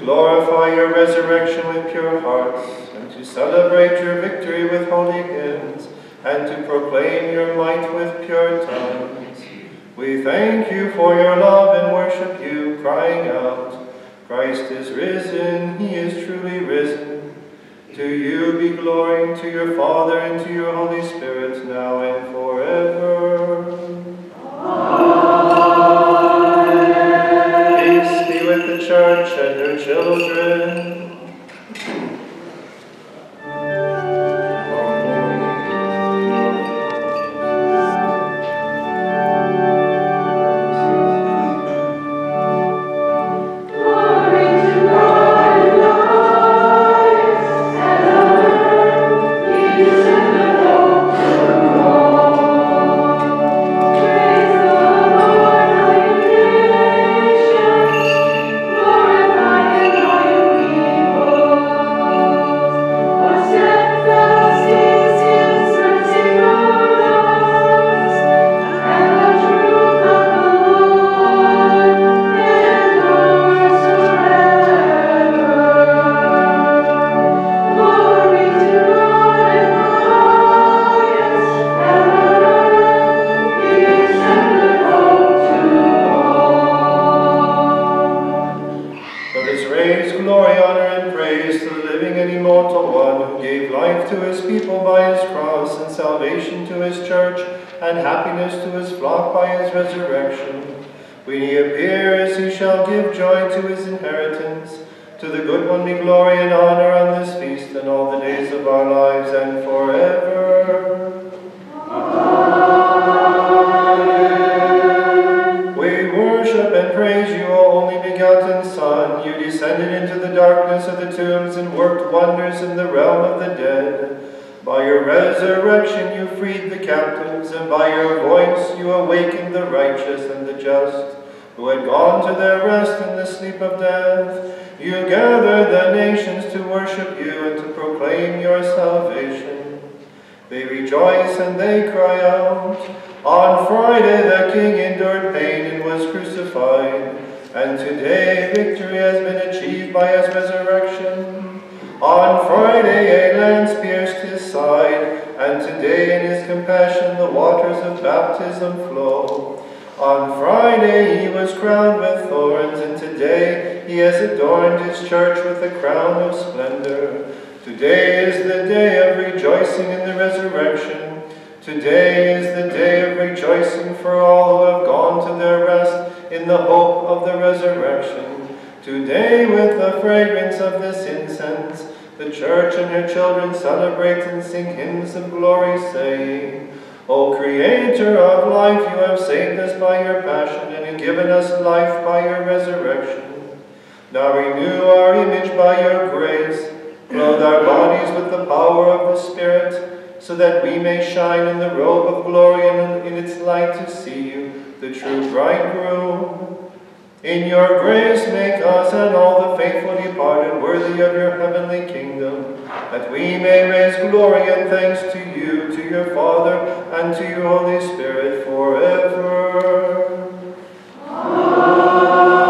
glorify your resurrection with pure hearts, and to celebrate your victory with holy hymns, and to proclaim your might with pure tongues. We thank you for your love and worship you, crying out, Christ is risen, he is truly risen. To you be glory, to your Father, and to your Holy Spirit, now and forever. Amen. Peace be with the Church and her children. To the good one be glory and honor on this feast and all the days of our lives and forever. Amen. We worship and praise you, O only begotten Son. You descended into the darkness of the tombs and worked wonders in the realm of the dead. By your resurrection you freed the captives, and by your voice you awakened the righteous and the just, who had gone to their rest in the sleep of death. You gathered the nations to worship you and to proclaim your salvation. They rejoice and they cry out. On Friday the King endured pain and was crucified, and today victory has been achieved by his resurrection. On Friday a lance pierced his side, and today in his compassion the waters of baptism flow. On Friday he was crowned with thorns, and today he has adorned his church with a crown of splendor. Today is the day of rejoicing in the resurrection. Today is the day of rejoicing for all who have gone to their rest in the hope of the resurrection. Today, with the fragrance of this incense, the church and her children celebrate and sing hymns of glory, saying, O Creator of life, you have saved us by your passion and have given us life by your resurrection. Now renew our image by your grace, clothe our bodies with the power of the Spirit, so that we may shine in the robe of glory and in its light to see you, the true bridegroom. In your grace make us and all the faithful departed worthy of your heavenly kingdom, that we may raise glory and thanks to you, to your Father, and to your Holy Spirit forever. Amen.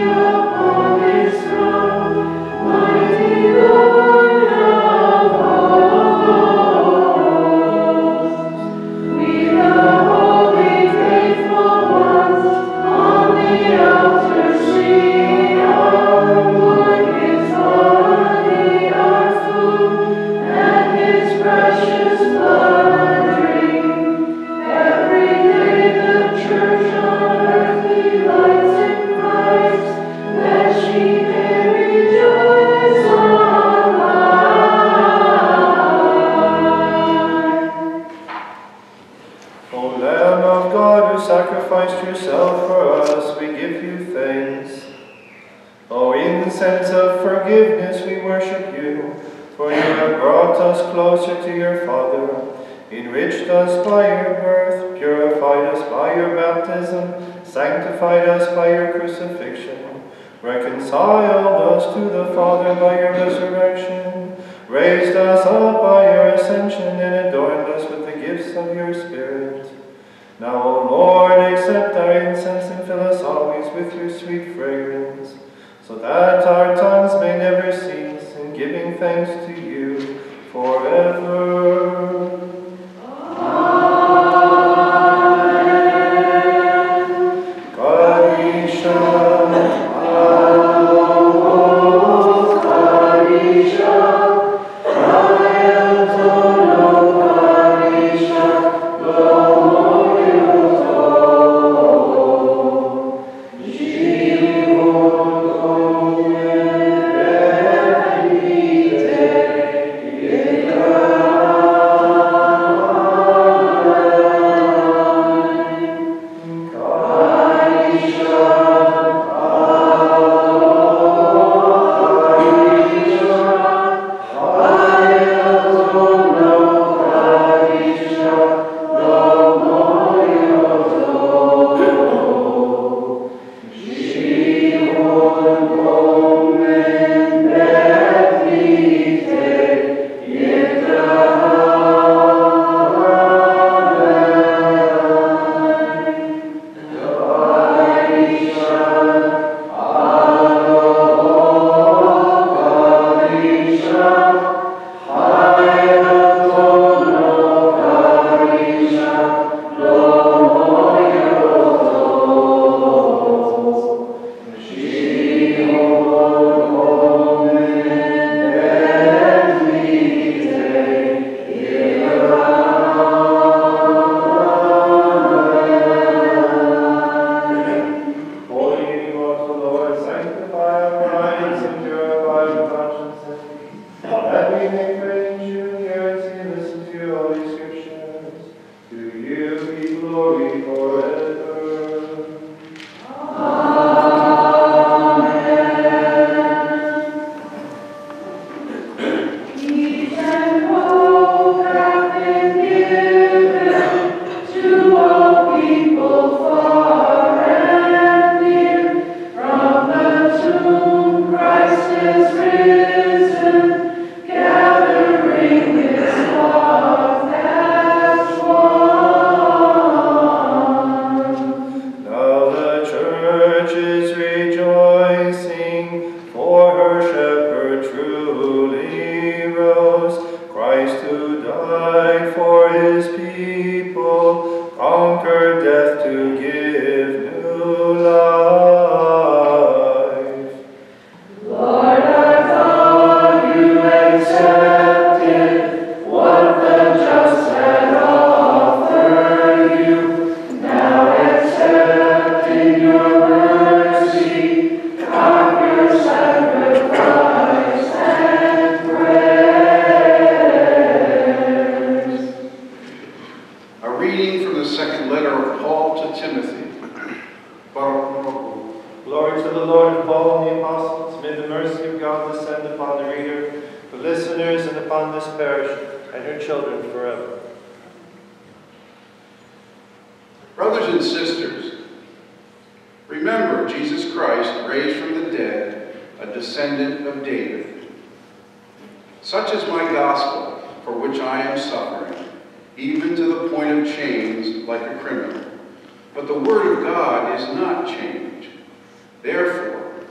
But the Word of God is not changed. Therefore,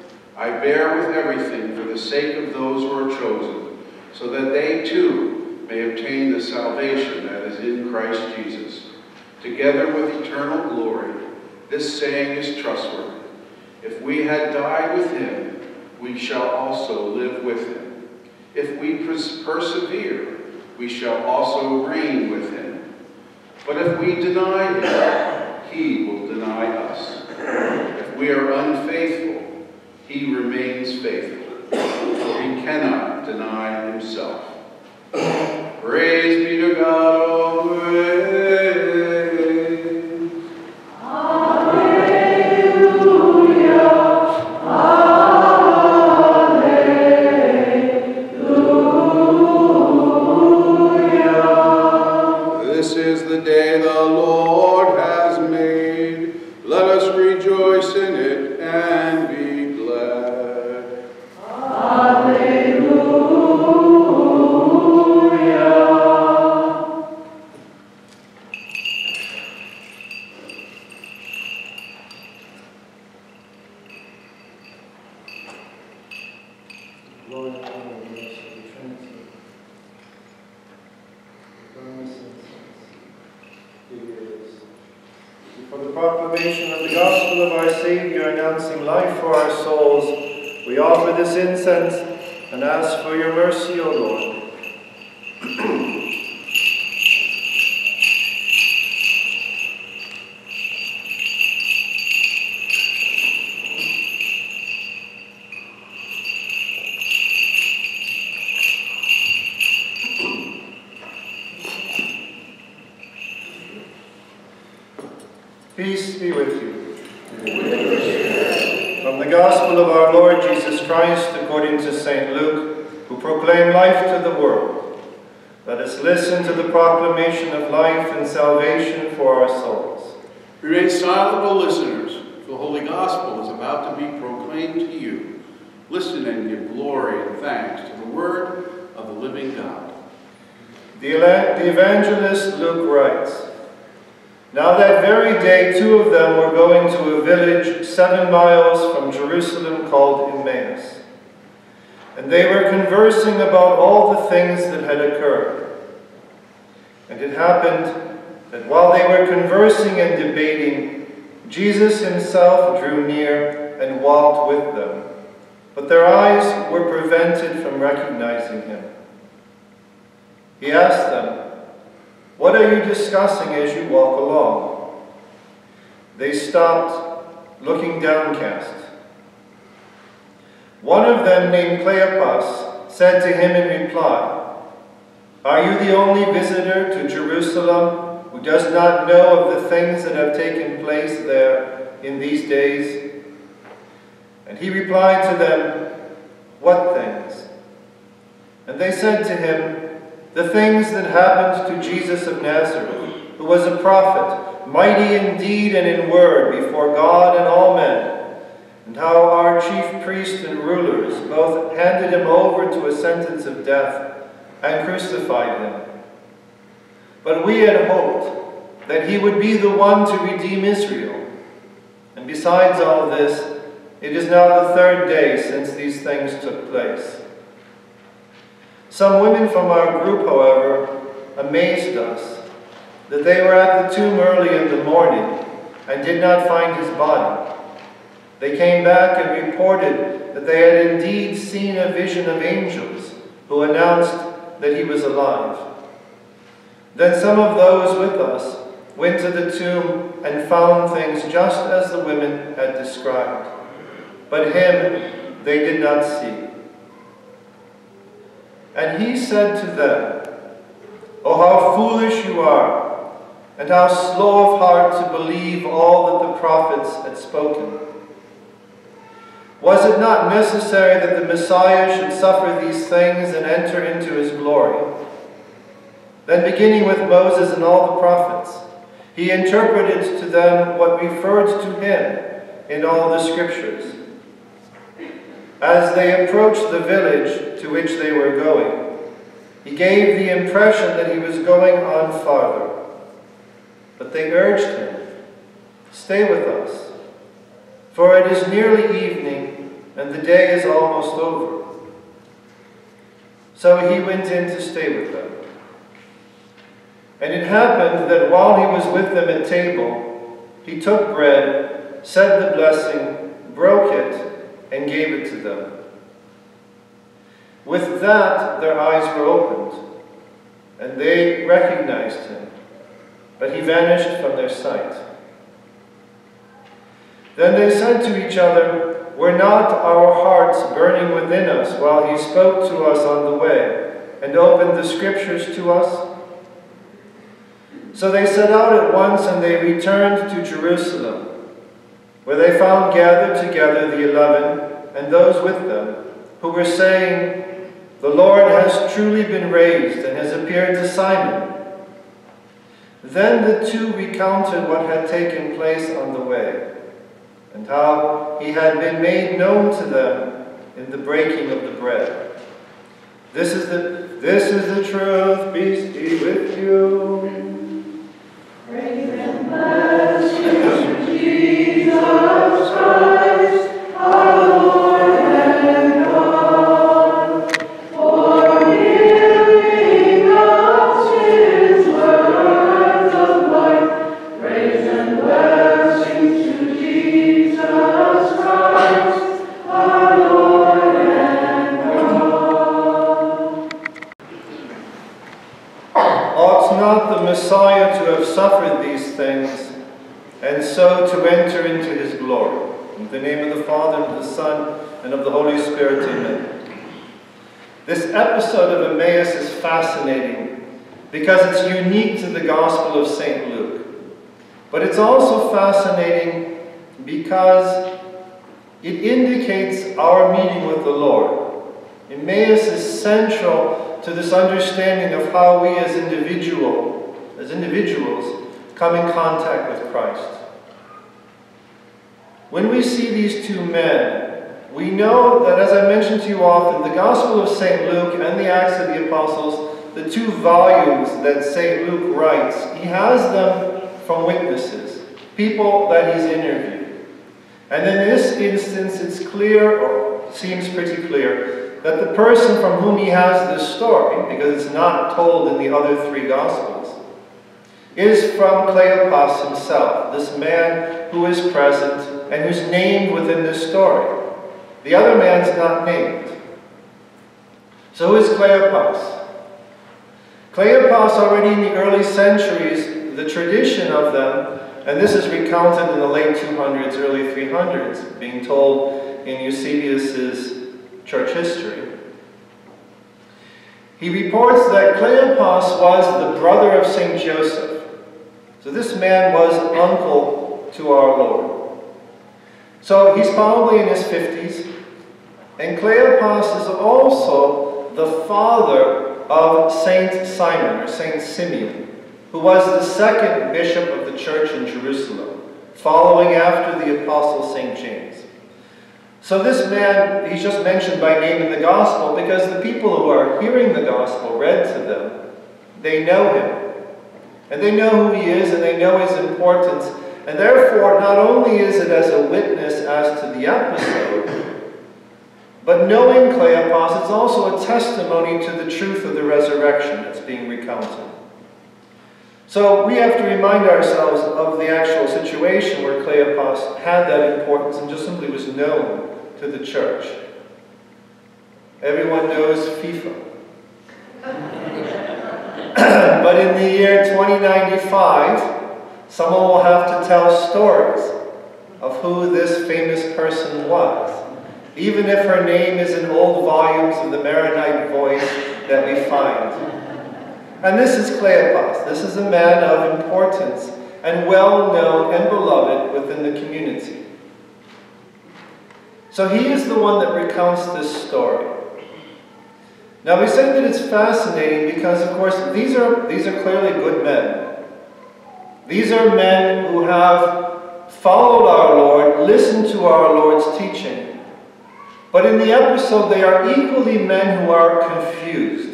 I bear with everything for the sake of those who are chosen, so that they too may obtain the salvation that is in Christ Jesus, together with eternal glory. This saying is trustworthy. If we had died with him, we shall also live with him. If we persevere, we shall also reign with him. But if we deny him, he will deny us. If we are unfaithful, he remains faithful, for he cannot deny himself. Praise be to God always. This is the day the Lord has made. Let us rejoice in it and be glad. Alleluia. Lord, the Trinity. For the proclamation of the gospel of our Savior, announcing life for our souls, we offer this incense and ask for your mercy, O Lord. Peace be with you. From the Gospel of our Lord Jesus Christ, according to St. Luke, who proclaimed life to the world, let us listen to the proclamation of life and salvation for our souls. Remain silent, O listeners. The Holy Gospel is about to be proclaimed to you. Listen and give glory and thanks to the word of the living God. The evangelist Luke writes, "Now that very day 2 of them were going to a village 7 miles from Jerusalem called Emmaus. And they were conversing about all the things that had occurred. And it happened that while they were conversing and debating, Jesus himself drew near and walked with them. But their eyes were prevented from recognizing him. He asked them, 'What are you discussing as you walk along?' They stopped, looking downcast. One of them, named Cleopas, said to him in reply, 'Are you the only visitor to Jerusalem who does not know of the things that have taken place there in these days?' And he replied to them, 'What things?' And they said to him, 'The things that happened to Jesus of Nazareth, who was a prophet, mighty in deed and in word before God and all men, and how our chief priests and rulers both handed him over to a sentence of death and crucified him. But we had hoped that he would be the one to redeem Israel. And besides all this, it is now the 3rd day since these things took place.' Some women from our group, however, amazed us that they were at the tomb early in the morning and did not find his body. They came back and reported that they had indeed seen a vision of angels who announced that he was alive. Then some of those with us went to the tomb and found things just as the women had described. But him they did not see. And he said to them, 'Oh, how foolish you are, and how slow of heart to believe all that the prophets had spoken. Was it not necessary that the Messiah should suffer these things and enter into his glory?' Then beginning with Moses and all the prophets, he interpreted to them what referred to him in all the scriptures. As they approached the village to which they were going, he gave the impression that he was going on farther. But they urged him, 'Stay with us, for it is nearly evening, and the day is almost over. So he went in to stay with them. And it happened that while he was with them at table, he took bread, said the blessing, broke it, and gave it to them. With that, their eyes were opened, and they recognized him, but he vanished from their sight. Then they said to each other, "Were not our hearts burning within us while he spoke to us on the way, and opened the Scriptures to us?" So they set out at once, and they returned to Jerusalem, where they found gathered together the 11 and those with them, who were saying, "The Lord has truly been raised and has appeared to Simon." Then the two recounted what had taken place on the way, and how he had been made known to them in the breaking of the bread. This is the truth. Peace be with you. Praise and bless you, Jesus Christ, our Lord and God, for giving us his words of life. Praise and blessings to Jesus Christ, our Lord and God. Ought not the Messiah to have suffered these things, and so to enter into his glory? In the name of the Father, and of the Son, and of the Holy Spirit, amen. This episode of Emmaus is fascinating because it's unique to the Gospel of St. Luke. But it's also fascinating because it indicates our meeting with the Lord. Emmaus is central to this understanding of how we as individuals come in contact with Christ. When we see these two men, we know that, as I mentioned to you often, the Gospel of St. Luke and the Acts of the Apostles, the two volumes that St. Luke writes, he has them from witnesses, people that he's interviewed. And in this instance, it's clear, or seems pretty clear, that the person from whom he has this story, because it's not told in the other three Gospels, is from Cleopas himself, this man who is present and who's named within this story. The other man's not named. So who is Cleopas? Cleopas, already in the early centuries, the tradition of them, and this is recounted in the late 200s, early 300s, being told in Eusebius's church history. He reports that Cleopas was the brother of St. Joseph. So this man was uncle to our Lord. So he's probably in his 50s. And Cleopas is also the father of Saint Simon, or Saint Simeon, who was the second bishop of the church in Jerusalem, following after the apostle St. James. So this man, he's just mentioned by name in the gospel because the people who are hearing the gospel read to them, they know him. And they know who he is, and they know his importance. And therefore, not only is it as a witness as to the episode, but knowing Cleopas, it's also a testimony to the truth of the resurrection that's being recounted. So we have to remind ourselves of the actual situation where Cleopas had that importance and just simply was known to the church. Everyone knows FIFA. But in the year 2095, someone will have to tell stories of who this famous person was, even if her name is in old volumes of the Maronite voice that we find. And this is Cleopas. This is a man of importance and well known and beloved within the community. So he is the one that recounts this story. Now we say that it's fascinating because, of course, these are clearly good men. These are men who have followed our Lord, listened to our Lord's teaching. But in the episode, they are equally men who are confused.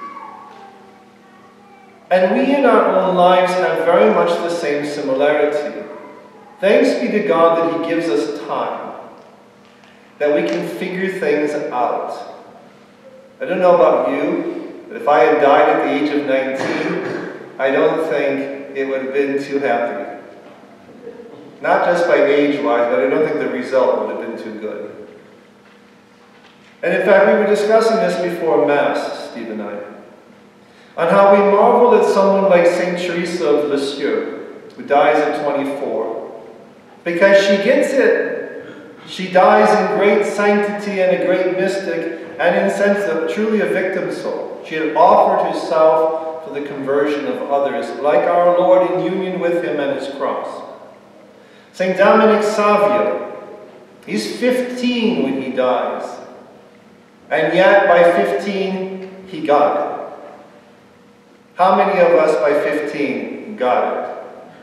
And we in our own lives have very much the same similarity. Thanks be to God that He gives us time. that we can figure things out. I don't know about you, but if I had died at the age of 19, I don't think it would have been too happy. Not just by age-wise, but I don't think the result would have been too good. And in fact, we were discussing this before Mass, Steve and I, on how we marvel at someone like St. Teresa of Lisieux, who dies at 24. Because she gets it. She dies in great sanctity and a great mystic, and in a sense of truly a victim soul. She had offered herself for the conversion of others, like our Lord in union with him and his cross. St. Dominic Savio, he's 15 when he dies. And yet by 15, he got it. How many of us by 15 got it?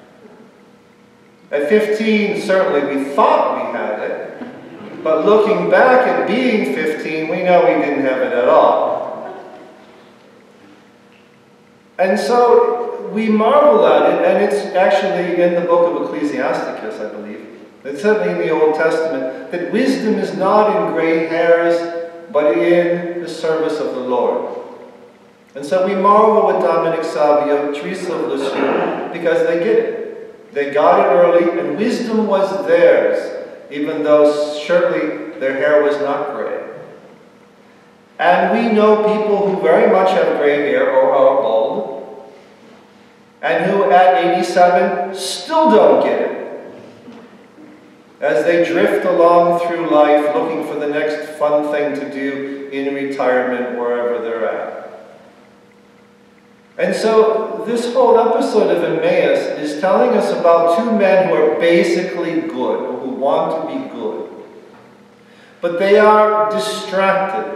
At 15, certainly we thought we had it. But looking back at being 15, we know we didn't have it at all. And so we marvel at it, and it's actually in the book of Ecclesiasticus, I believe. It's certainly in the Old Testament, that wisdom is not in gray hairs, but in the service of the Lord. And so we marvel with Dominic Savio, Teresa of Lisieux, because they get it. They got it early, and wisdom was theirs, even though surely their hair was not gray. And we know people who very much have gray hair or are bald, and who at 87 still don't get it, as they drift along through life looking for the next fun thing to do in retirement wherever they're at. And so this whole episode of Emmaus is telling us about two men who are basically good, or who want to be good. But they are distracted.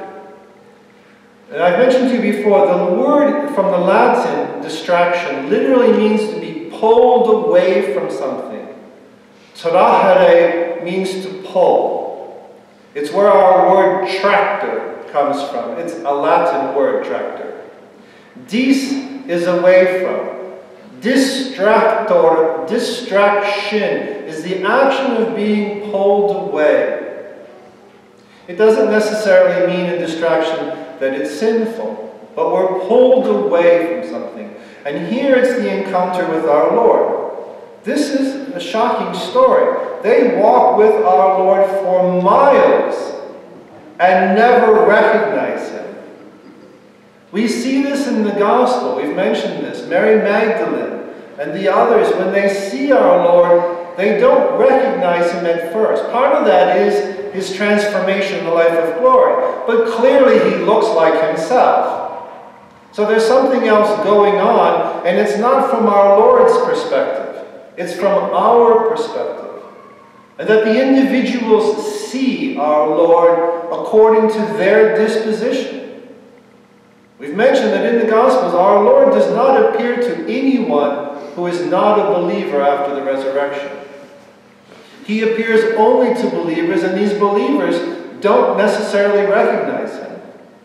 And I've mentioned to you before, the word from the Latin, distraction, literally means to be pulled away from something. Trahere means to pull. It's where our word tractor comes from. It's a Latin word, tractor. Dis is away from. Distractor, distraction, is the action of being pulled away. It doesn't necessarily mean a distraction that it's sinful, but we're pulled away from something. And here it's the encounter with our Lord. This is a shocking story. They walk with our Lord for miles and never recognize him. We see this in the Gospel. We've mentioned this. Mary Magdalene and the others, when they see our Lord, they don't recognize him at first. Part of that is his transformation in the life of glory. But clearly he looks like himself. So there's something else going on, and it's not from our Lord's perspective. It's from our perspective. And that the individuals see our Lord according to their disposition. We've mentioned that in the Gospels, our Lord does not appear to anyone who is not a believer after the resurrection. He appears only to believers, and these believers don't necessarily recognize him.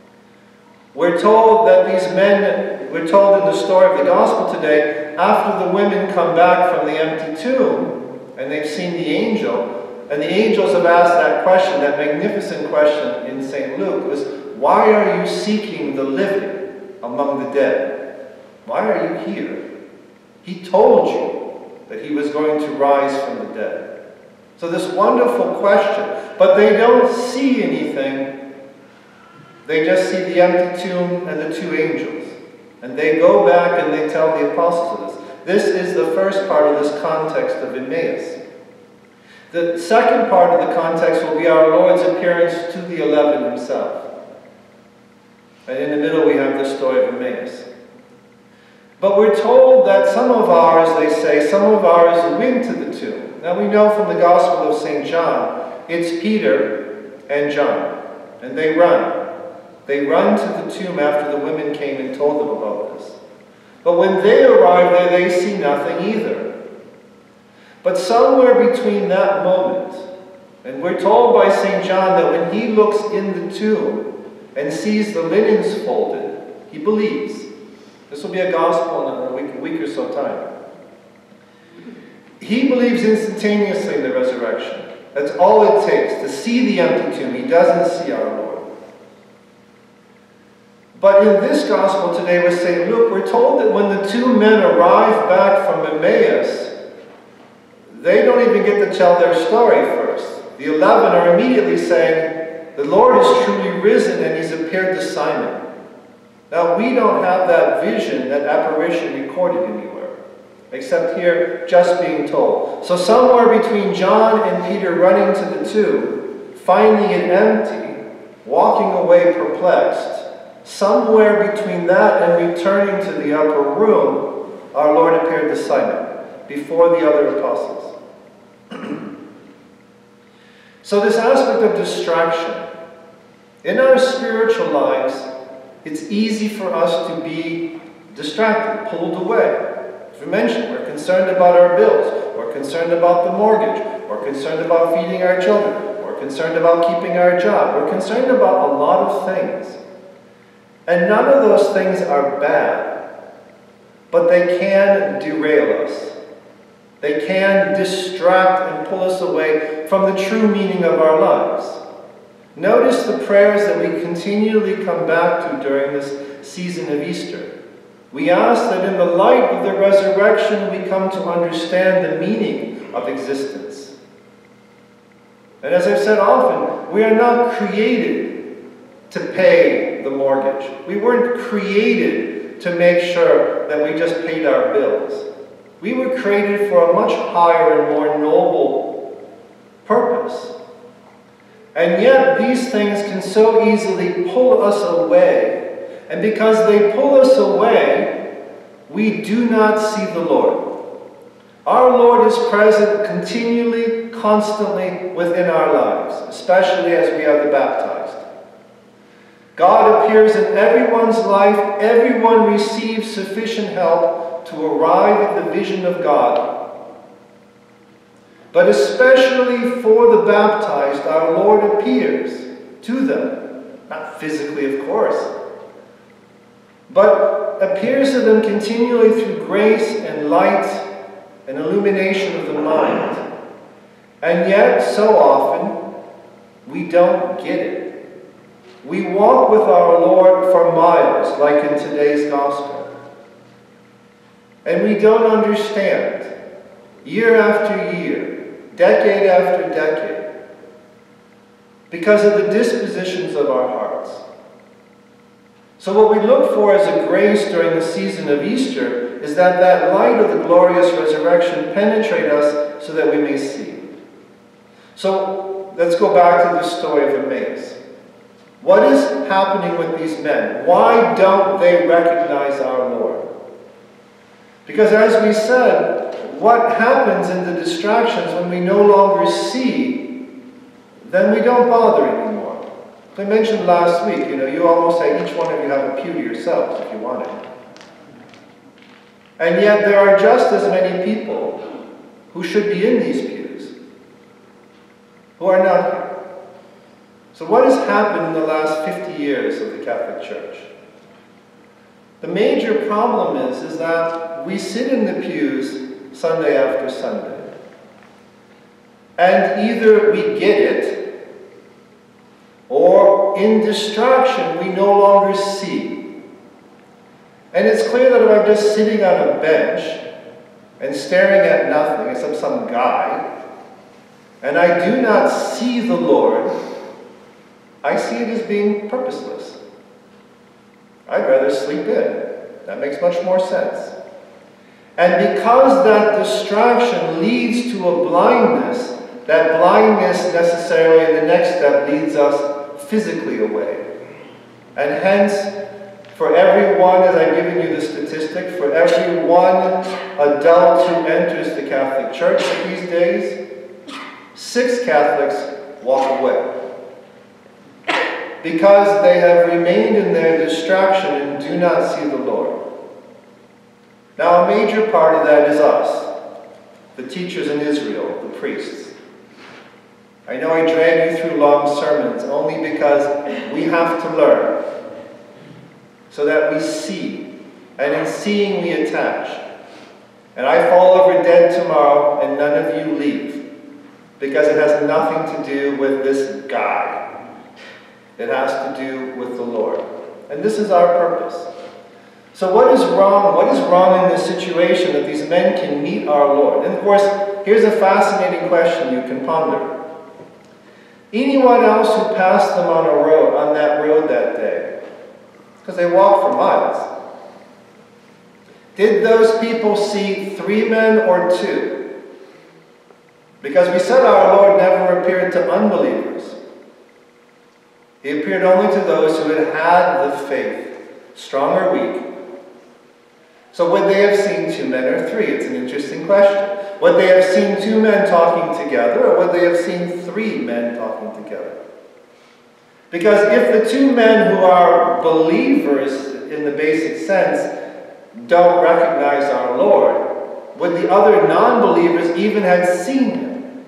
We're told that these men, we're told in the story of the Gospel today, after the women come back from the empty tomb, and they've seen the angel, and the angels have asked that question, that magnificent question in St. Luke, was, why are you seeking the living among the dead? Why are you here? He told you that he was going to rise from the dead. So this wonderful question, but they don't see anything. They just see the empty tomb and the two angels. And they go back and they tell the apostles of this. This is the first part of this context of Emmaus. The second part of the context will be our Lord's appearance to the 11 himself. And in the middle we have the story of Emmaus. But we're told that some of ours, they say, some of ours went to the tomb. Now we know from the Gospel of St. John, it's Peter and John. And they run. They run to the tomb after the women came and told them about this. But when they arrive there, they see nothing either. But somewhere between that moment, and we're told by St. John that when he looks in the tomb and sees the linens folded, he believes. This will be a gospel in a week or so time. He believes instantaneously in the resurrection. That's all it takes to see the empty tomb. He doesn't see our Lord. But in this gospel today with St. Luke, we're told that when the two men arrive back from Emmaus, they don't even get to tell their story first. The 11 are immediately saying, the Lord is truly risen and he's appeared to Simon. Now, we don't have that vision, that apparition recorded anywhere, except here just being told. So somewhere between John and Peter running to the tomb, finding it empty, walking away perplexed, somewhere between that and returning to the upper room, our Lord appeared to Simon before the other apostles. So this aspect of distraction, in our spiritual lives, it's easy for us to be distracted, pulled away. As we mentioned, we're concerned about our bills, we're concerned about the mortgage, we're concerned about feeding our children, we're concerned about keeping our job, we're concerned about a lot of things. And none of those things are bad, but they can derail us. They can distract and pull us away from the true meaning of our lives. Notice the prayers that we continually come back to during this season of Easter. We ask that in the light of the resurrection we come to understand the meaning of existence. And as I've said often, we are not created to pay the mortgage. We weren't created to make sure that we just paid our bills. We were created for a much higher and more noble purpose. And yet these things can so easily pull us away. And because they pull us away, we do not see the Lord. Our Lord is present continually, constantly within our lives, especially as we are the baptized. God appears in everyone's life. Everyone receives sufficient help to arrive at the vision of God. But especially for the baptized, our Lord appears to them. Not physically, of course, but appears to them continually through grace and light and illumination of the mind. And yet, so often, we don't get it. We walk with our Lord for miles, like in today's gospel. And we don't understand, year after year, decade after decade, because of the dispositions of our hearts. So what we look for as a grace during the season of Easter is that that light of the glorious resurrection penetrate us so that we may see. So let's go back to the story of Emmaus. What is happening with these men? Why don't they recognize our Lord? Because as we said, what happens in the distractions when we no longer see, then we don't bother anymore. I mentioned last week, you almost had each one of you have a pew to yourselves if you wanted. And yet there are just as many people who should be in these pews who are not here. So what has happened in the last 50 years of the Catholic Church? The major problem is that we sit in the pews Sunday after Sunday. And either we get it, or in distraction we no longer see. And it's clear that if I'm just sitting on a bench and staring at nothing except some guy, and I do not see the Lord, I see it as being purposeless. I'd rather sleep in. That makes much more sense. And because that distraction leads to a blindness, that blindness necessarily in the next step leads us physically away. And hence, for everyone, as I've given you the statistic, for every one adult who enters the Catholic Church these days, 6 Catholics walk away. Because they have remained in their distraction and do not see the Lord. Now, a major part of that is us, the teachers in Israel, the priests. I know I drag you through long sermons only because we have to learn so that we see, and in seeing we attach. And I fall over dead tomorrow and none of you leave. because it has nothing to do with this guy. It has to do with the Lord. And this is our purpose. So what is wrong? What is wrong in this situation that these men can meet our Lord? And of course, here's a fascinating question you can ponder. Anyone else who passed them on that road that day, because they walked for miles, did those people see 3 men or 2? Because we said our Lord never appeared to unbelievers. He appeared only to those who had had the faith, strong or weak. So would they have seen 2 men or 3? It's an interesting question. Would they have seen 2 men talking together, or would they have seen 3 men talking together? Because if the 2 men who are believers in the basic sense don't recognize our Lord, would the other non-believers even have seen him?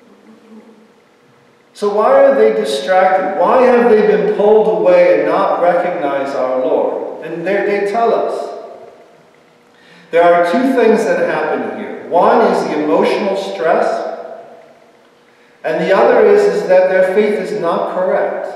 So why are they distracted? Why have they been pulled away and not recognize our Lord? And they tell us. There are 2 things that happen here. One is the emotional stress, and the other is that their faith is not correct.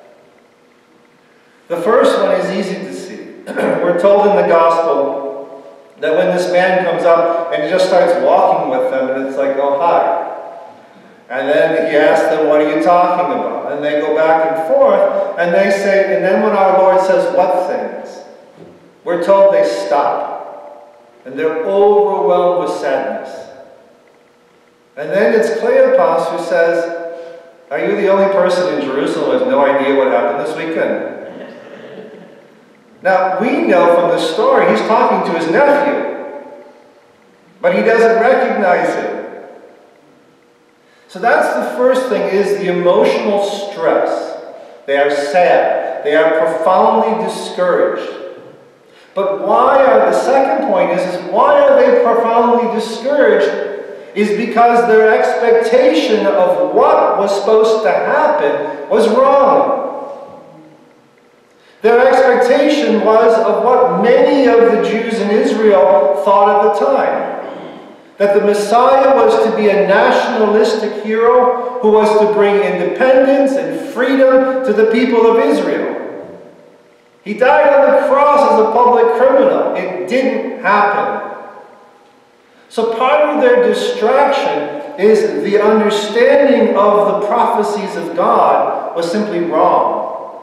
The first one is easy to see. We're told in the Gospel that when this man comes up and he just starts walking with them, and it's like, oh, hi. And then he asks them, what are you talking about? And they go back and forth, and they say, and then when our Lord says, what things? We're told they stop. And they're overwhelmed with sadness. And then it's Cleopas who says, are you the only person in Jerusalem who has no idea what happened this weekend? Now, we know from the story he's talking to his nephew, but he doesn't recognize him. So that's the first thing, is the emotional stress. They are sad. They are profoundly discouraged. But the second point is why are they profoundly discouraged? Is because their expectation of what was supposed to happen was wrong. Their expectation was of what many of the Jews in Israel thought at the time. That the Messiah was to be a nationalistic hero who was to bring independence and freedom to the people of Israel. He died on the cross as a public criminal. It didn't happen. So part of their distraction is the understanding of the prophecies of God was simply wrong.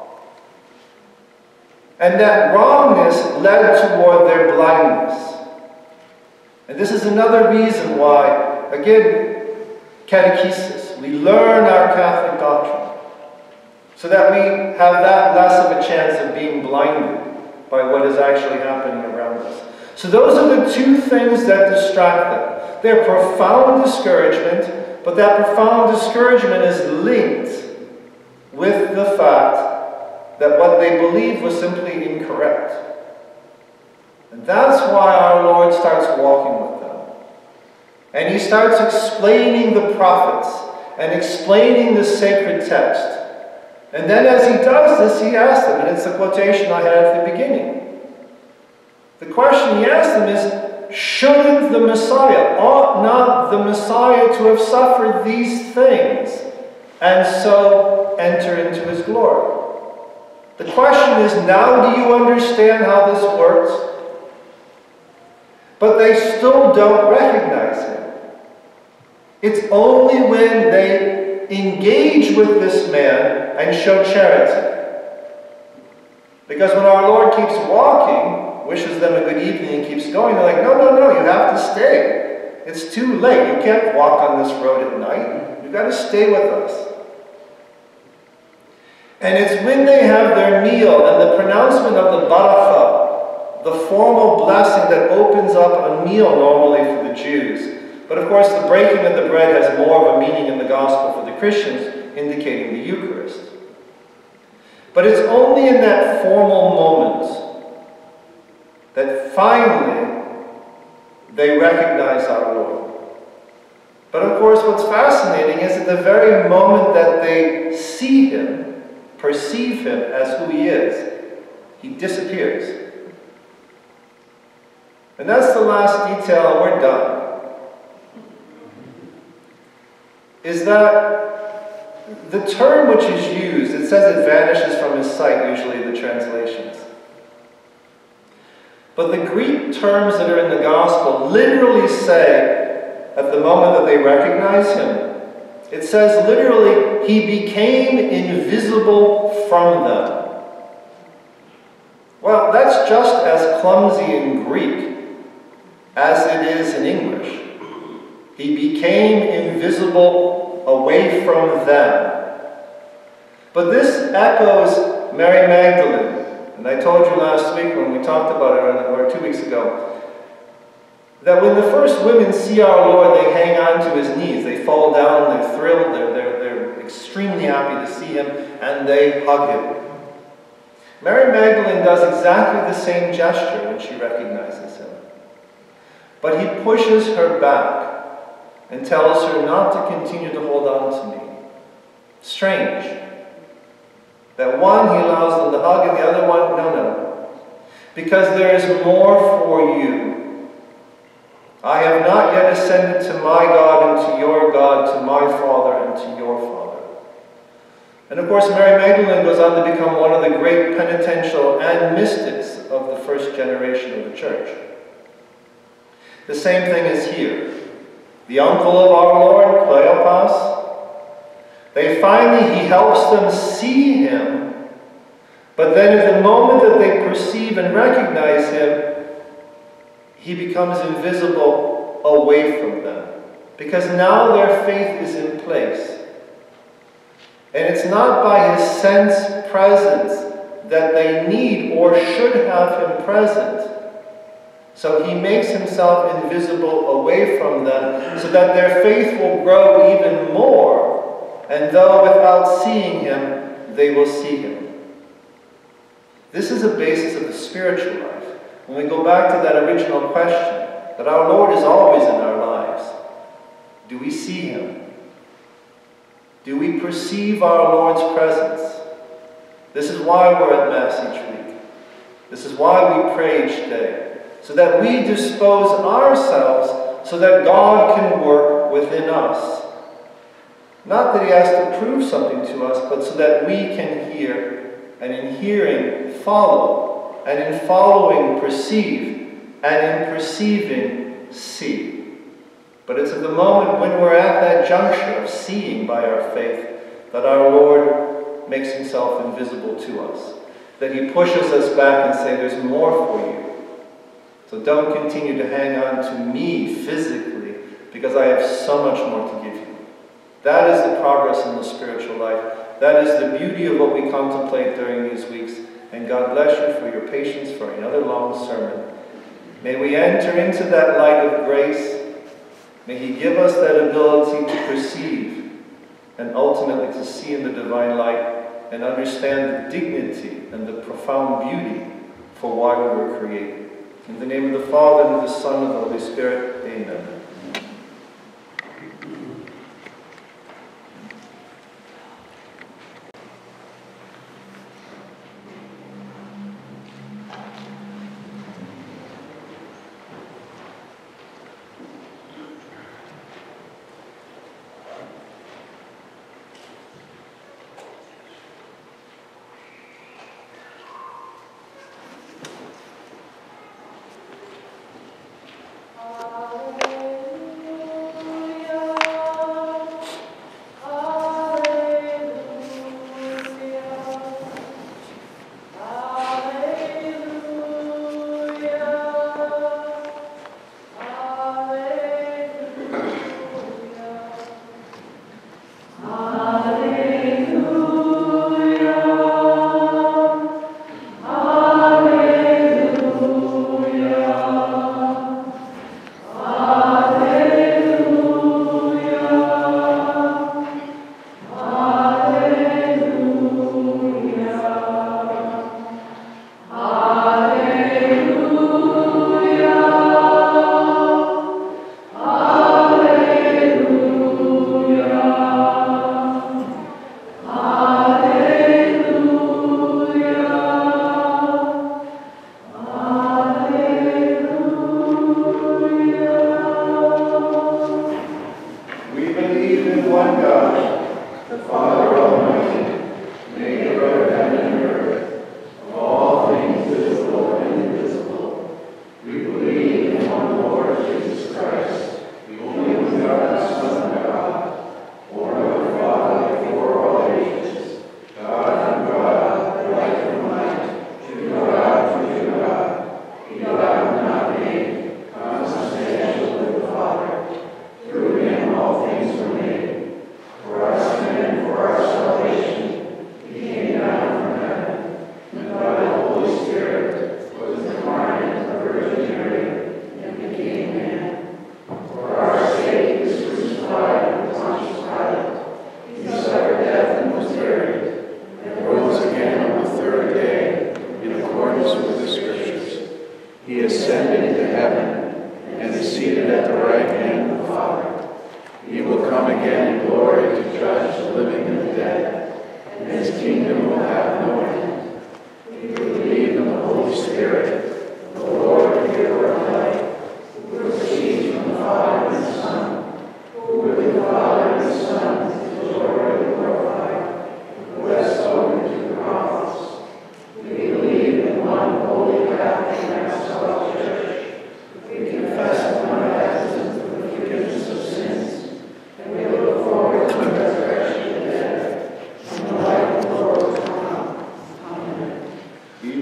And that wrongness led toward their blindness. And this is another reason why, again, catechesis. We learn our Catholic doctrine so that we have that less of a chance of being blinded by what is actually happening around us. So those are the 2 things that distract them. Their profound discouragement, but that profound discouragement is linked with the fact that what they believed was simply incorrect. And that's why our Lord starts walking with them. And he starts explaining the prophets and explaining the sacred text. And then as he does this, he asks them, and it's the quotation I had at the beginning. The question he asks them is, shouldn't the Messiah, ought not the Messiah to have suffered these things and so enter into his glory? The question is, now do you understand how this works? But they still don't recognize him. It's only when they engage with this man and show charity. Because when our Lord keeps walking, wishes them a good evening and keeps going, they're like, no, you have to stay. It's too late. You can't walk on this road at night. You've got to stay with us. And it's when they have their meal and the pronouncement of the barakah, the formal blessing that opens up a meal normally for the Jews. But of course, the breaking of the bread has more of a meaning in the gospel for the Christians, indicating the Eucharist. But it's only in that formal moment that finally they recognize our Lord. But of course, what's fascinating is at the very moment that they see him, perceive him as who he is, he disappears. And that's the last detail, and we're done. is that the term which is used, it says it vanishes from his sight, usually the translations. But the Greek terms that are in the Gospel literally say, at the moment that they recognize him, it says literally, he became invisible from them. Well, that's just as clumsy in Greek as it is in English. He became invisible away from them. But this echoes Mary Magdalene. And I told you last week when we talked about it, or 2 weeks ago, that when the first women see our Lord, they hang on to his knees. They fall down, they're thrilled, they're extremely happy to see him, and they hug him. Mary Magdalene does exactly the same gesture when she recognizes him. But he pushes her back and tells her not to continue to hold on to me. Strange. That one he allows them to hug and the other one, no. Because there is more for you. I have not yet ascended to my God and to your God, to my Father and to your Father. And of course, Mary Magdalene goes on to become one of the great penitential and mystics of the first generation of the church. The same thing is here. The uncle of our Lord, Cleopas, he helps them see him, but then at the moment that they perceive and recognize him, he becomes invisible away from them. Because now their faith is in place. And it's not by his sense presence that they need or should have him present. So he makes himself invisible away from them so that their faith will grow even more. And though without seeing him, they will see him. This is the basis of the spiritual life. When we go back to that original question, that our Lord is always in our lives. Do we see him? Do we perceive our Lord's presence? This is why we're at Mass each week. This is why we pray each day. So that we dispose ourselves so that God can work within us. Not that he has to prove something to us, but so that we can hear, and in hearing, follow, and in following, perceive, and in perceiving, see. But it's at the moment when we're at that juncture of seeing by our faith that our Lord makes himself invisible to us. That he pushes us back and says, there's more for you. So don't continue to hang on to me physically, because I have so much more to give you. That is the progress in the spiritual life. That is the beauty of what we contemplate during these weeks. And God bless you for your patience for another long sermon. May we enter into that light of grace. May he give us that ability to perceive and ultimately to see in the divine light and understand the dignity and the profound beauty for why we were created. In the name of the Father, and of the Son, and of the Holy Spirit, amen. Alleluia.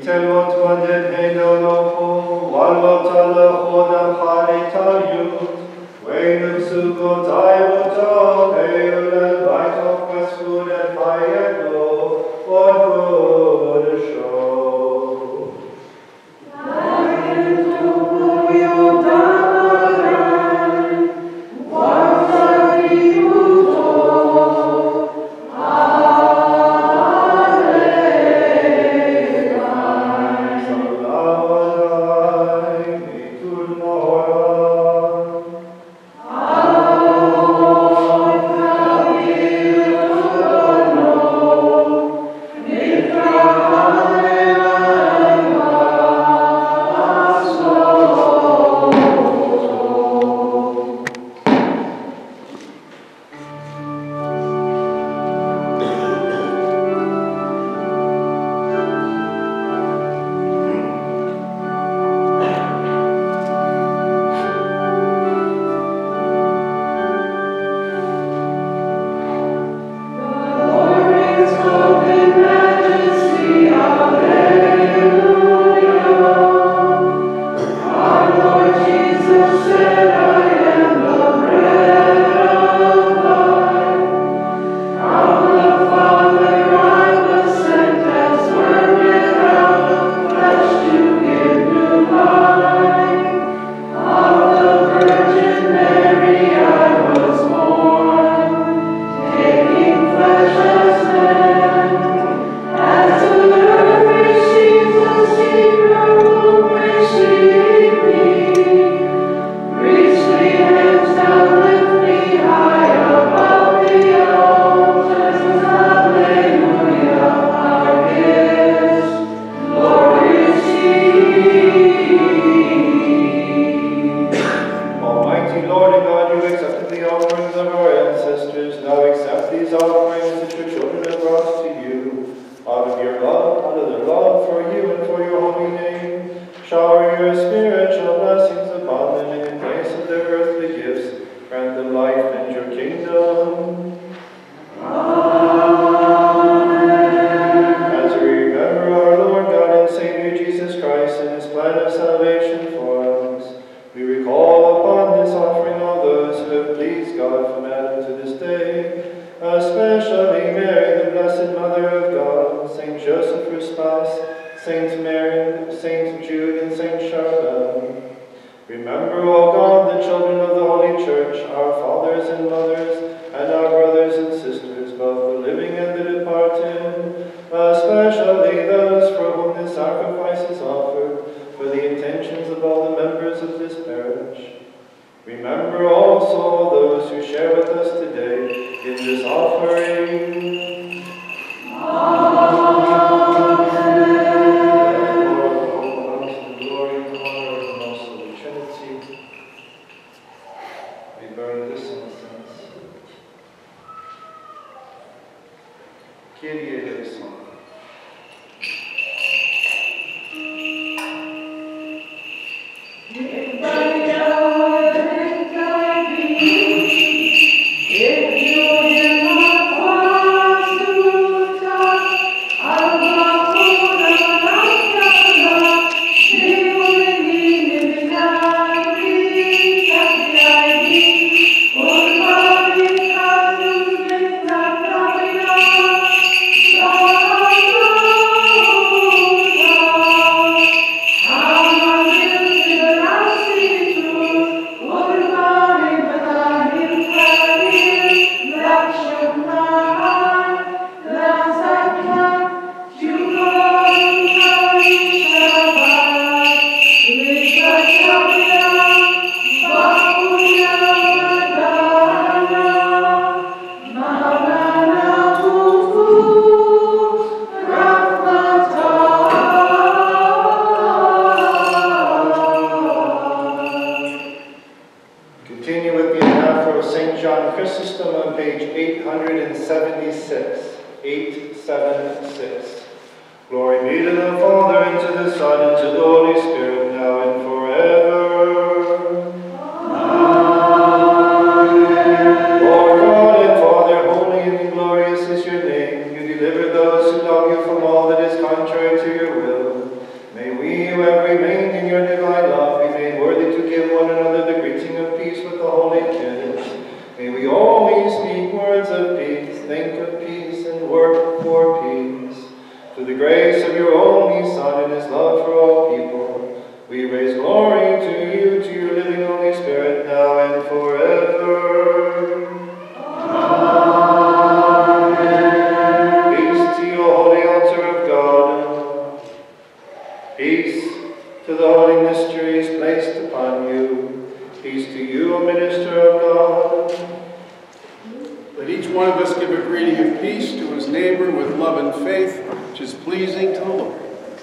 Deliver those who love you from all that is contrary to your will. the grace of your only Son and his love for all people, we raise glory to you, to your living Holy Spirit, now and forever. Amen. Peace to you, holy altar of God. Peace to the holy mysteries placed upon you. Peace to you, O minister of God. Let each one of us give a greeting of peace to his neighbor with love and faith, which is pleasing to the Lord.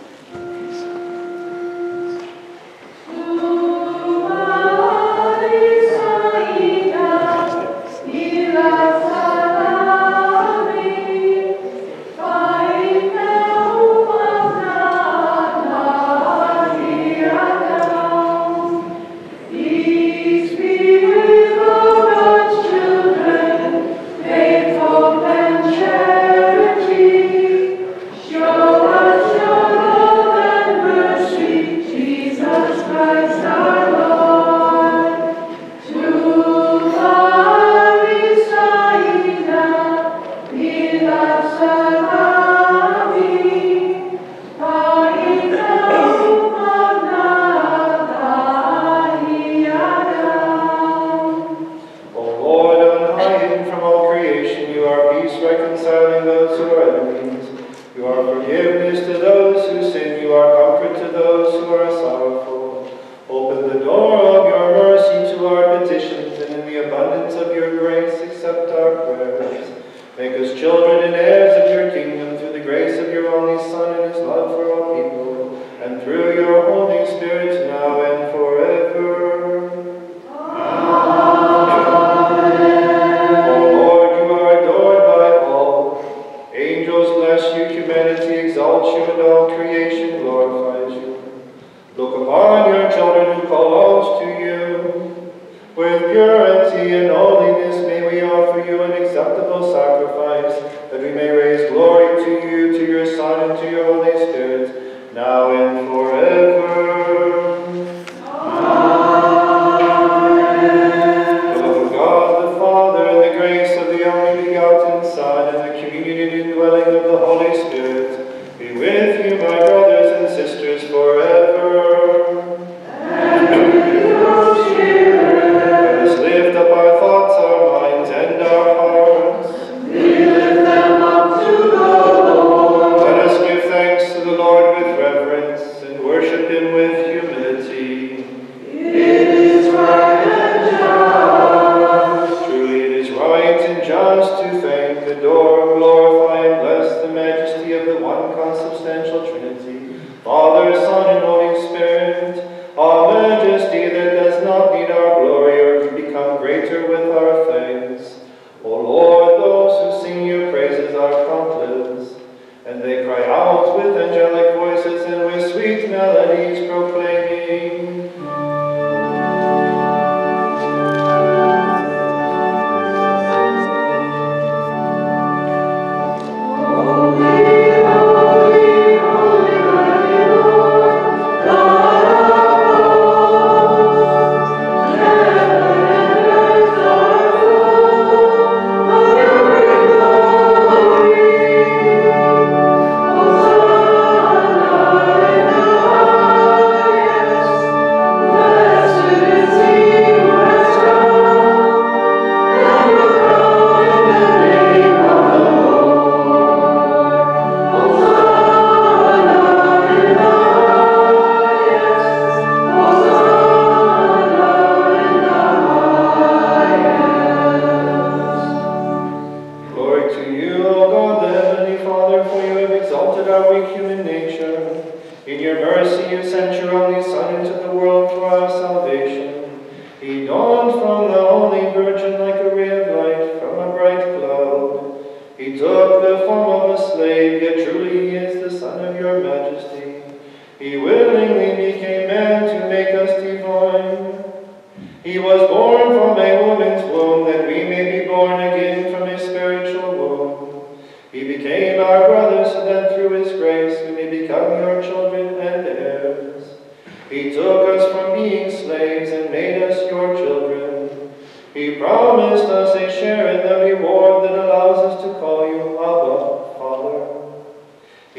He promised us a share in the reward that allows us to call you Abba, Father. He cleansed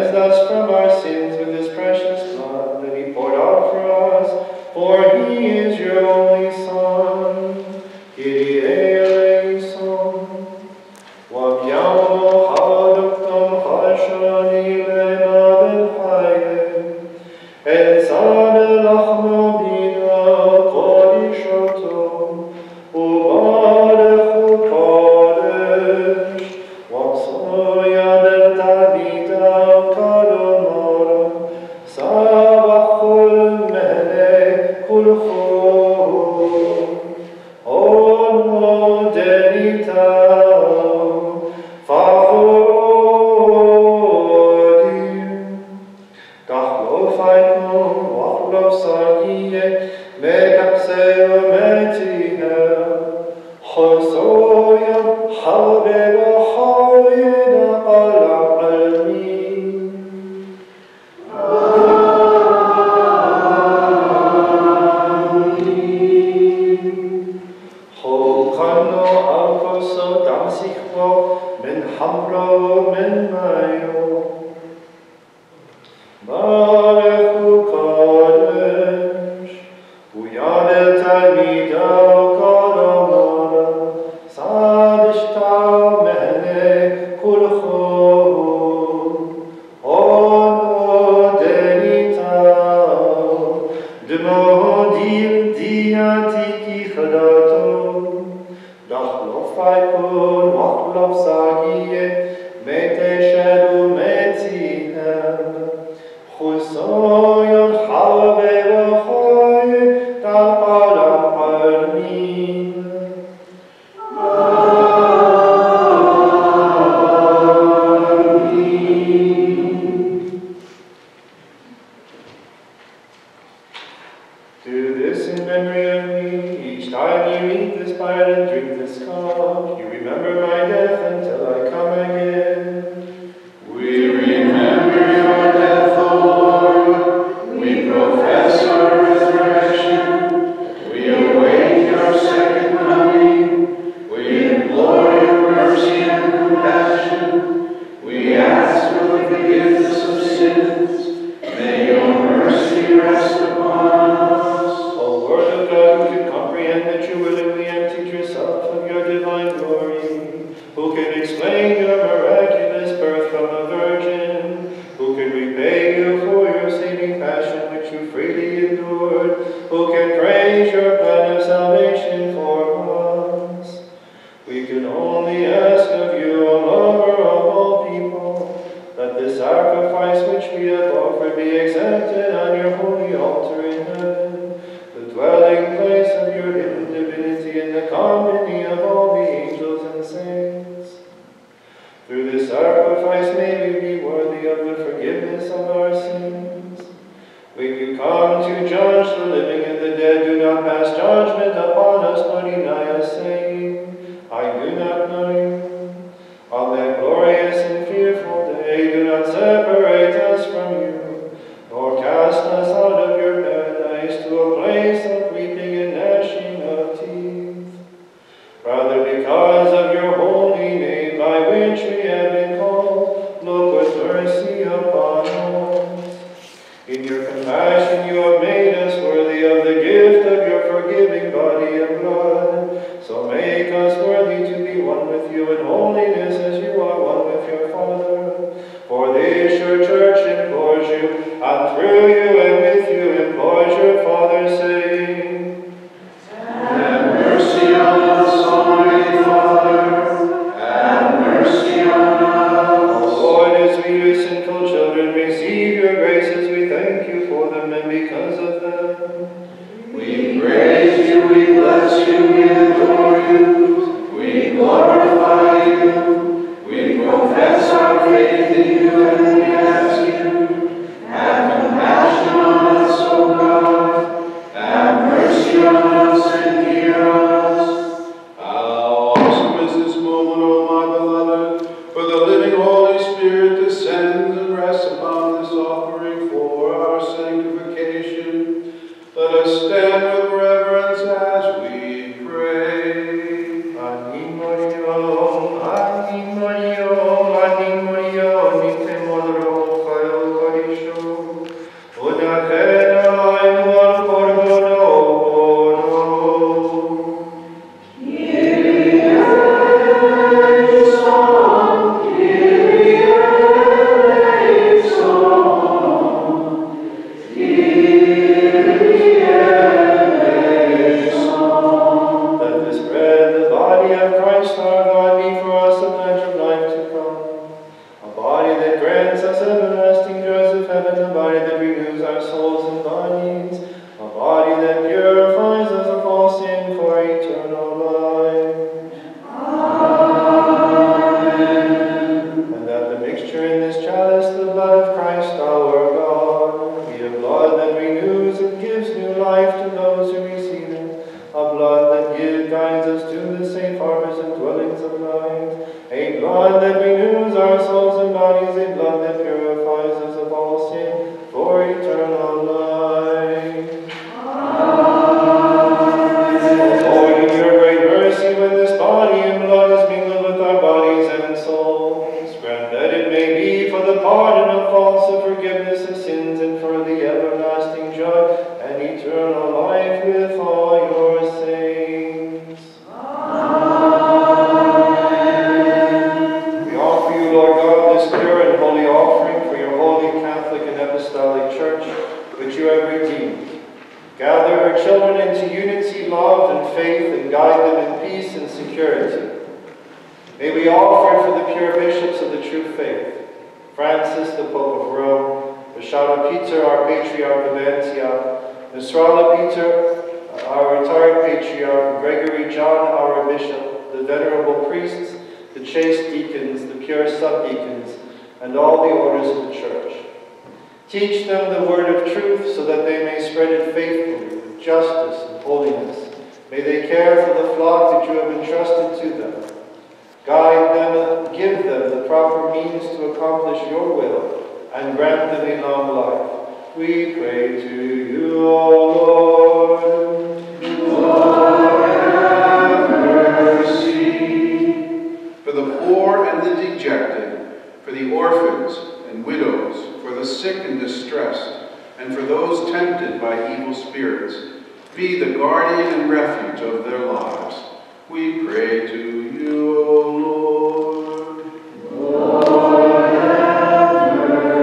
cleansed us from our sins with his precious blood that he poured out for us, for he is your only Son. Kyrie eleison. Wabiamo hadoctum hashani lena ben hayem, et zane lachmo bina kodishoto, ubarechu kodesh, waksoya ben tabita kadonara, sabachul mele kulcho, ono denita, Do this in memory of me. Each time you eat this bread and drink this cup, you remember my death until I come again. We remember your death, O Lord. We profess your resurrection. We await your second coming. We implore your mercy and compassion. We ask for the forgiveness of sins. May your mercy rest upon us. O Word of God, who can comprehend that you willingly emptied yourself of your divine glory, who can explain your miraculous birth from a virgin, who can repay you for your saving passion which you freely endured, who can praise your plan of salvation for us. We can only ask of you, O lover of all people, that the sacrifice which we have offered be accepted on your holy altar in heaven, the dwelling place of your hidden divinity in the company of all the angels and saints. Through this sacrifice may we be worthy of the forgiveness of our sins. When you come to judge the living and the dead, do not pass judgment upon us, nor deny us, saying, I do not know you. On that glorious and fearful day, do not separate us from you, nor cast us out of your paradise to a place of weeping and gnashing of teeth. Rather, because of your holy name, by which we have been called, look with mercy upon us. In your compassion you have made us worthy of the gift of your forgiving body and blood. So make us worthy to be one with you in holiness as you are one with your Father. For this your church implores you, and through you and with you implores your Father, saying, Have mercy on us, Almighty Father. Have mercy on us. O Lord, as we, your sinful children, receive your graces, we thank you for them and because of them. We praise you, we bless you, we adore you, we glorify you, we profess our faith in you, and we ask you, have compassion on us, O God, have mercy on us and hear us. How awesome is this moment, O my beloved, for the living Holy Spirit descends and rests upon this offering for our sanctification. Let us stand with reverence as we pray. Animorio, animorio, animorio, nite modro, blood of Christ our God, be a blood that renews and gives new life to those who receive it, a blood that guides us to the safe harbors and dwellings of light, a blood that renews our souls and bodies, a blood that purifies us of all sin for eternal life. Amen. Lord, in your great mercy, when this body and blood is mingled with our bodies and souls, grant that it may be for the pardon of faults, the forgiveness of sins, and for the everlasting joy and eternal life with all your saints. Amen. We offer you, Lord God, this pure and holy offering for your holy Catholic and Apostolic Church, which you have redeemed. Gather her children into unity, love, and faith, and guide them in peace and security. May we offer it for the pure bishops of the true faith, Francis, the Pope of Rome, Bishara Peter, our Patriarch of Antioch, Nasrallah Peter, our retired Patriarch, Gregory John, our Bishop, the venerable priests, the chaste deacons, the pure subdeacons, and all the orders of the Church. Teach them the word of truth so that they may spread it faithfully with justice and holiness. May they care for the flock that you have entrusted to them. Guide them, give them the proper means to accomplish your will, and grant them a long life. We pray to you, O Lord. Lord, have mercy. For the poor and the dejected, for the orphans and widows, for the sick and distressed, and for those tempted by evil spirits, be the guardian and refuge of their lives. We pray to you, O Lord. Lord, have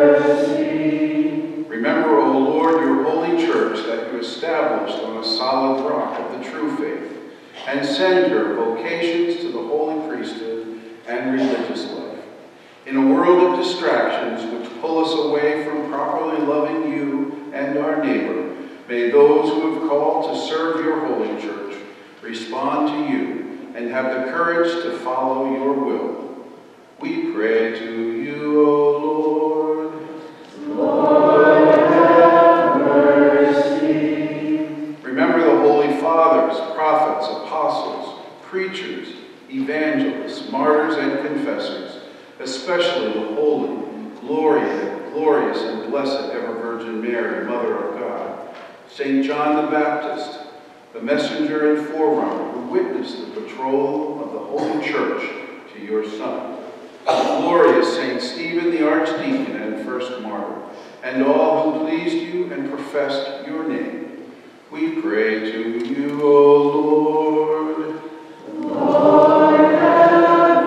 mercy. Remember, O Lord, your holy church that you established on a solid rock of the true faith, and send her vocations to the holy priesthood and religious life. In a world of distractions which pull us away from properly loving you and our neighbor, may those who have called to serve your holy church respond to you and have the courage to follow your will. We pray to you, O Lord. Lord, have mercy. Remember the holy fathers, prophets, apostles, preachers, evangelists, martyrs, and confessors, especially the holy, glorious, and blessed ever Virgin Mary, Mother of God, St. John the Baptist, the messenger and forerunner who witnessed the betrothal of the Holy Church to your Son, the glorious St. Stephen the Archdeacon and first martyr, and all who pleased you and professed your name. We pray to you, O Lord. Lord, have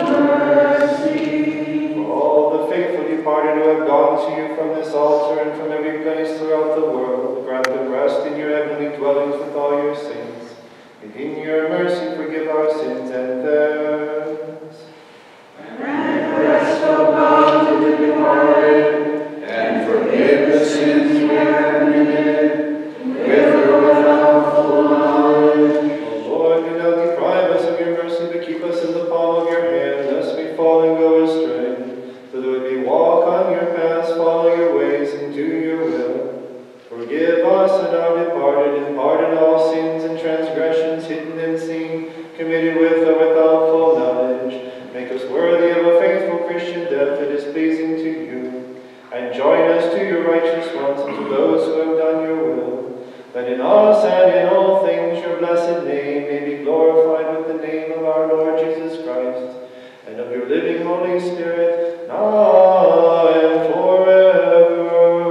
mercy. For all the faithful departed who have gone to you from this altar and from every place throughout the world, grant them rest in your heavenly dwellings with all your saints. And in your mercy forgive our sins and theirs. Grant rest, O God, to the departed, And forgive the sins we have committed, with or without full knowledge. O Lord, do not deprive us of your mercy, but keep us in the palm of your hand, lest we fall and go astray, so that we may walk on your paths, follow your ways, and do your will. Forgive us and our departed, and pardon all sins and transgressions, hidden and seen, committed with or without full knowledge. Make us worthy of a faithful Christian death that is pleasing to you, and join us to your righteous ones and to those who have done your will, that in us and in all things your blessed name may be glorified with the name of our Lord Jesus Christ, and of your living Holy Spirit, now and forever.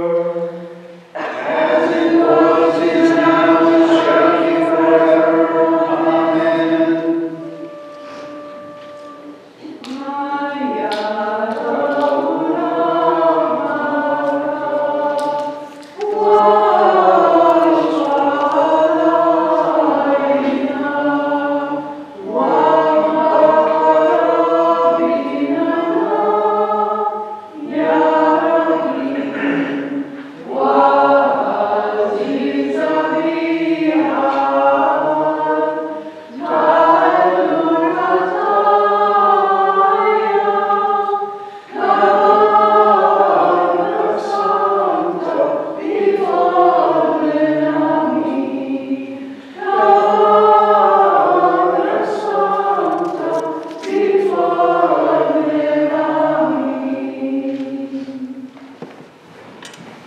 as it was, is now, and shall be forever. Amen.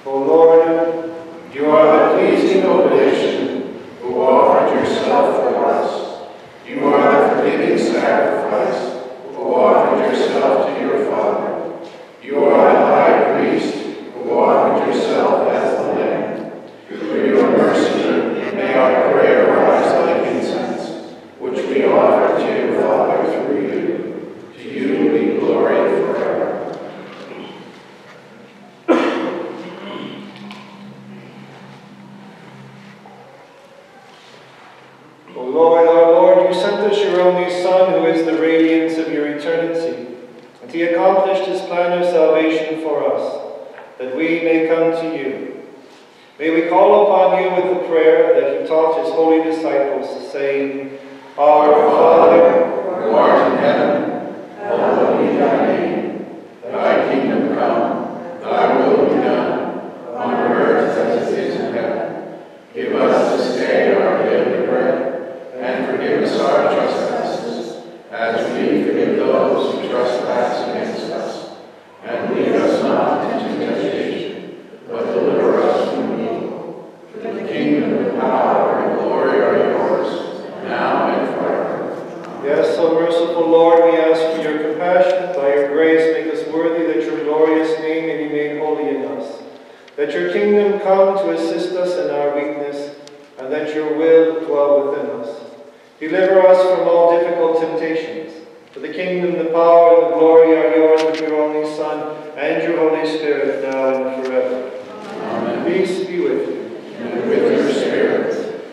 O Lord, You are the pleasing oblation who offered yourself for us. You are the forgiving sacrifice who offered yourself to your Father. You are the high priest who offered yourself as the Lamb. Through your mercy, may our prayer rise like incense, which we offer to your Father through you. To you be glory forever. O Lord, our Lord, you sent us your only Son, who is the radiance of your eternity, and he accomplished his plan of salvation for us, that we may come to you. May we call upon you with the prayer that he taught his holy disciples, saying, Our Father, who art in heaven, hallowed be thy name. Thy kingdom come, thy will be done, on earth as it is in heaven. Give us this day our daily bread, and forgive us our trespasses, as we forgive those who trespass against us. And lead us not into temptation, but deliver us from evil. For the kingdom, and power, and glory are yours, now and forever. yes, O merciful Lord, we ask for your compassion. By your grace, make us worthy that your glorious name may be made holy in us. That your kingdom come to assist us in our weakness, and that your will dwell within us. Deliver us from all difficult temptations. For the kingdom, the power, and the glory are yours with your only Son, and your Holy Spirit, now and forever. Amen. Peace be with you. And with your spirit.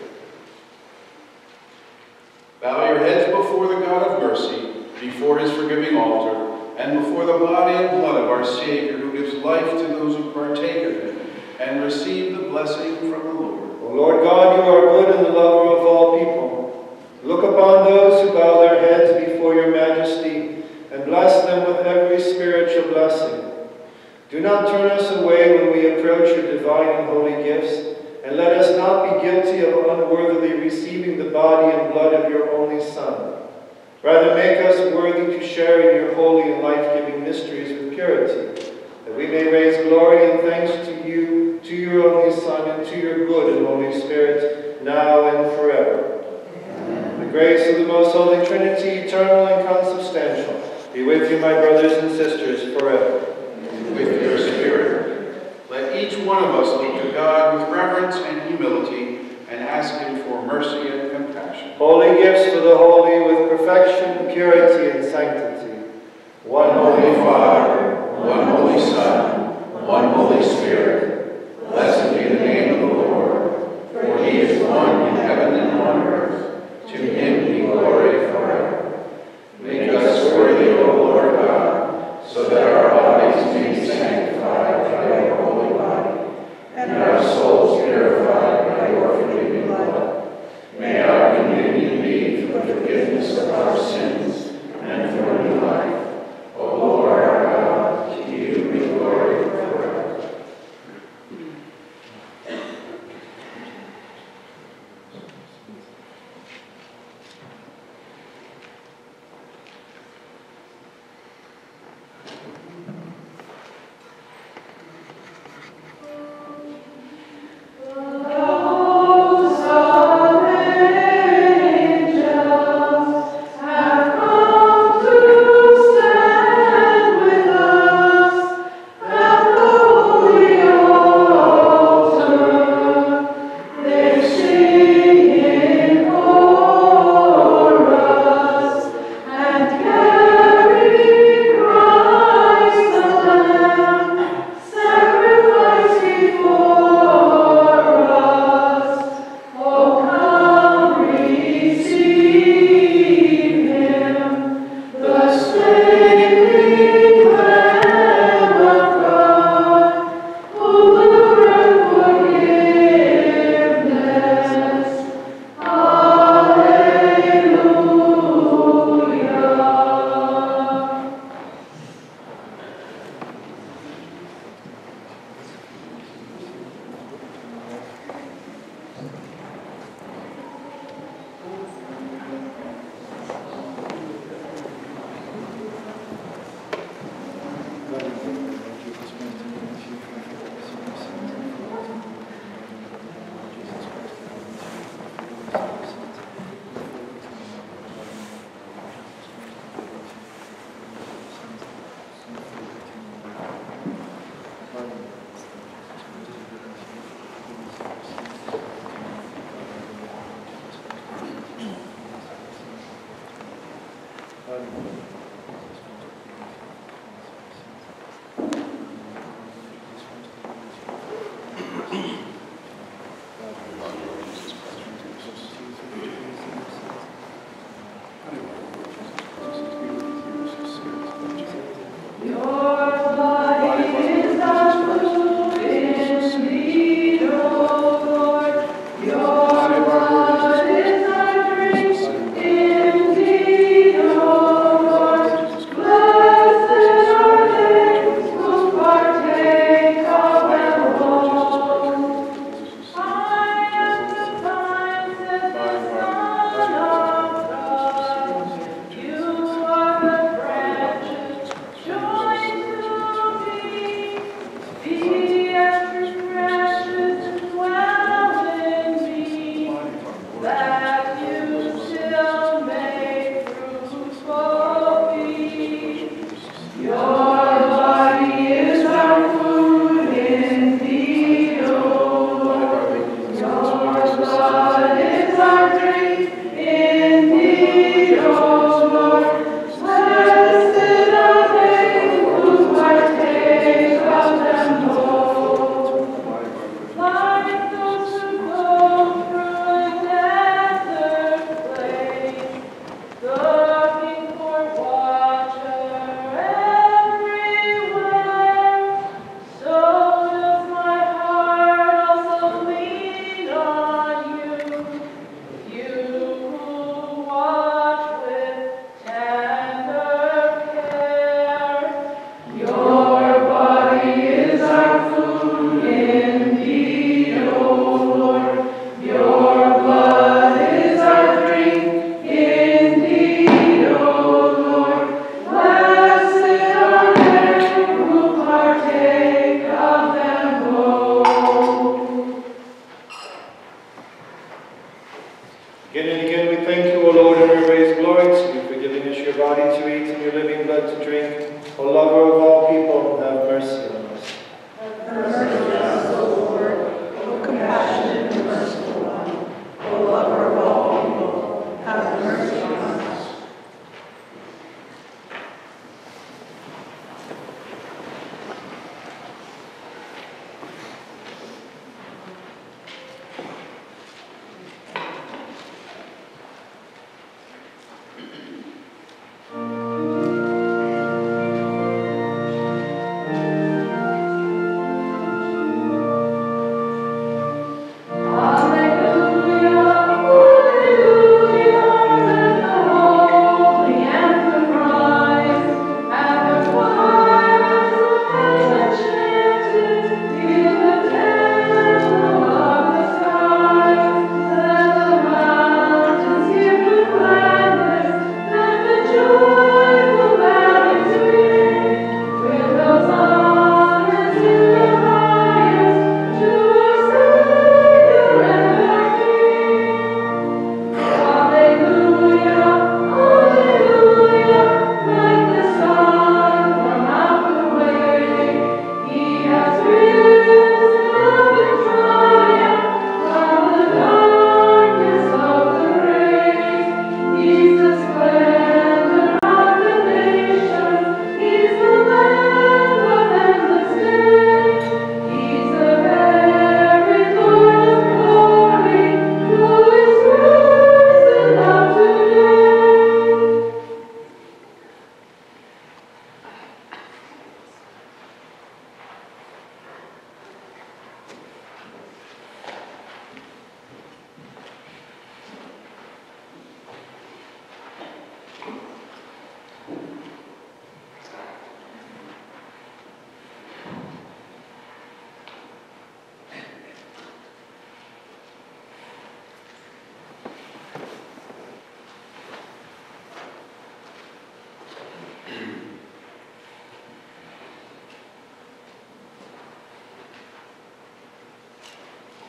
Bow your heads before the God of mercy, before his forgiving altar, and before the body and blood of our Savior, who gives life to those who partake of it, and receive the blessing from the Lord. O Lord God, you are good and the lover of all people. Look upon those who bow their heads before your majesty, and bless them with every spiritual blessing. Do not turn us away when we approach your divine and holy gifts, and let us not be guilty of unworthily receiving the body and blood of your only Son. Rather, make us worthy to share in your holy and life-giving mysteries with purity, that we may raise glory and thanks to you, to your only Son, and to your good and Holy Spirit, now and forever. The grace of the most holy Trinity, eternal and consubstantial, be with you, my brothers and sisters, forever. And with your spirit. Let each one of us look to God with reverence and humility, and ask him for mercy and compassion. Holy gifts for the holy, with perfection, purity, and sanctity. One Holy Father, one Holy Son, one Holy Spirit, blessed be the name of the Lord, for he is one in heaven and on earth. To him be glory forever. Make us worthy, O Lord God, so that our bodies may be sanctified by your holy body, and our souls purified by your forgiving blood. May our communion be for the forgiveness of our sins and for new life. O Lord our God, to you be glory forever.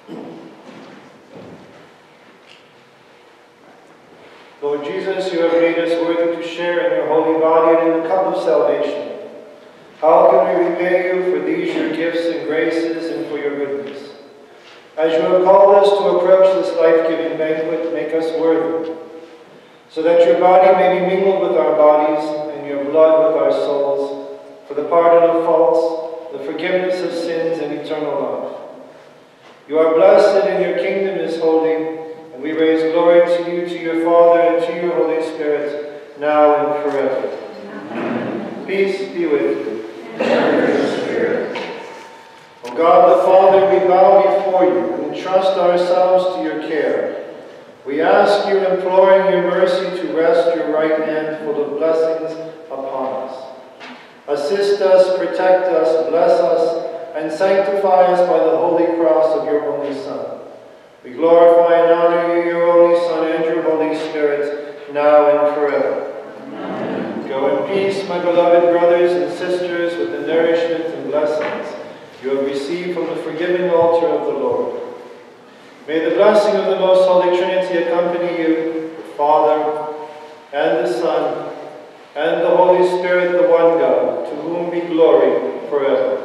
Lord Jesus, you have made us worthy to share in your holy body and in the cup of salvation. How can we repay you for these your gifts and graces and for your goodness? As you have called us to approach this life-giving banquet, make us worthy, so that your body may be mingled with our bodies and your blood with our souls, for the pardon of faults, the forgiveness of sins, and eternal life. You are blessed and your kingdom is holy, and we raise glory to you, to your Father, and to your Holy Spirit, now and forever. Amen. Peace be with you. And with your spirit. O God the Father, we bow before you and entrust ourselves to your care. We ask you, imploring your mercy, to rest your right hand full of blessings upon us. Assist us, protect us, bless us, and sanctify us by the holy cross of your only Son. We glorify and honor you, your only Son, and your Holy Spirit, now and forever. Amen. Go in peace, my beloved brothers and sisters, with the nourishment and blessings you have received from the forgiving altar of the Lord. May the blessing of the most holy Trinity accompany you, the Father, and the Son, and the Holy Spirit, the one God, to whom be glory forever.